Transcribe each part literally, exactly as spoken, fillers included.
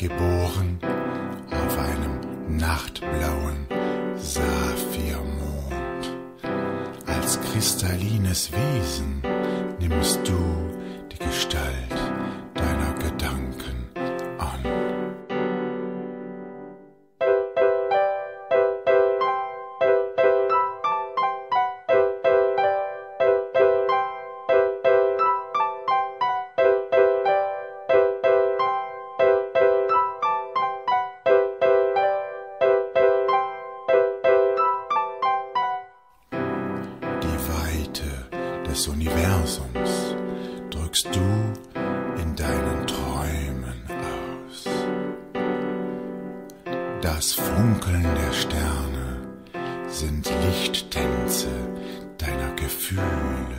geboren auf einem nachtblauen Saphirmond. Als kristallines Wesen nimmst du die Gestalt deiner Gedanken an. Des Universums drückst du in deinen Träumen aus. Das Funkeln der Sterne sind Lichttänze deiner Gefühle.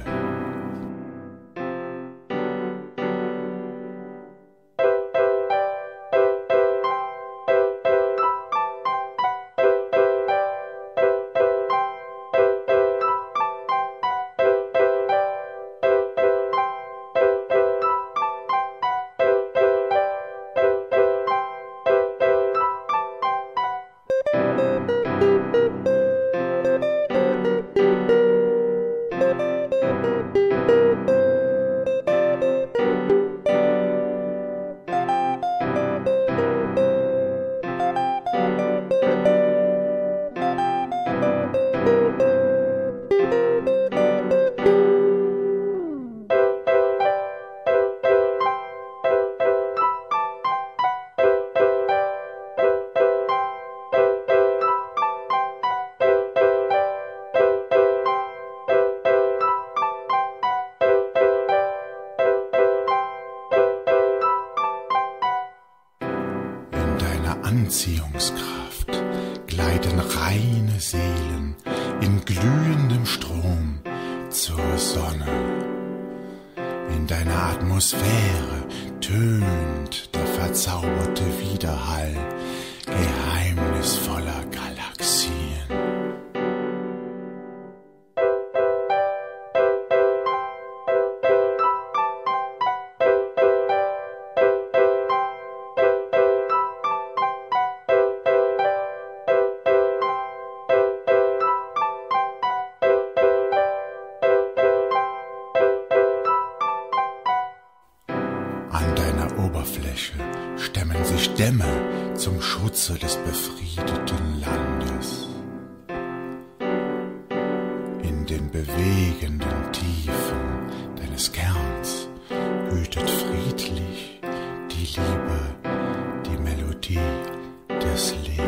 Anziehungskraft gleiten reine Seelen in glühendem Strom zur Sonne. In deiner Atmosphäre tönt der verzauberte Widerhall geheimnisvoller Galaxien. An deiner Oberfläche stemmen sich Dämme zum Schutze des befriedeten Landes. In den bewegenden Tiefen deines Kerns hütet friedlich die Liebe die Melodie des Lebens.